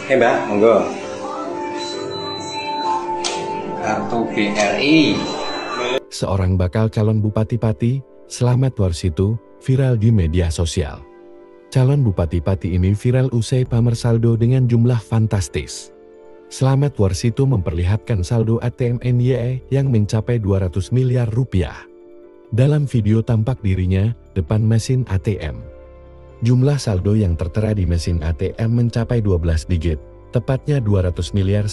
Mbak, monggo. Kartu BRI. Seorang bakal calon Bupati Pati, Slamet Warsitu, viral di media sosial. Calon Bupati Pati ini viral usai pamer saldo dengan jumlah fantastis. Slamet Warsitu memperlihatkan saldo ATM NYE yang mencapai 200 miliar rupiah. Dalam video tampak dirinya depan mesin ATM. Jumlah saldo yang tertera di mesin ATM mencapai 12 digit, tepatnya 200 miliar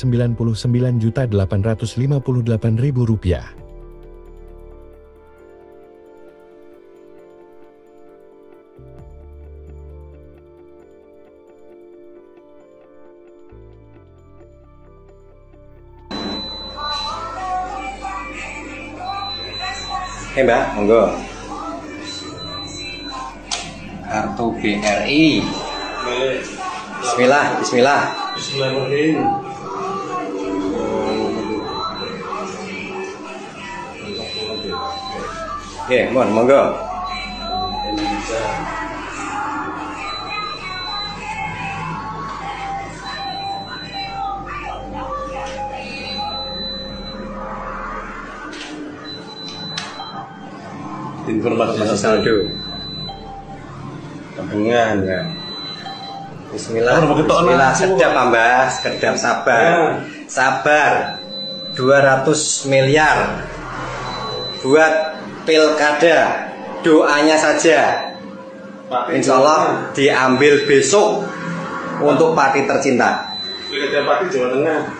99.858.000 rupiah. Mbak, monggo. Kartu BRI. Bismillah, bismillah. Bismillahirrahmanirrahim. Oke, monggo. Informasi saldo. Tabungan ya. Bismillah. Bismillah, sedap Mbak, sedap, sabar. Sabar. 200 miliar buat pilkada. Doanya saja. Insya Allah diambil besok untuk Pati tercinta. Pilkada Pati Jawa Tengah.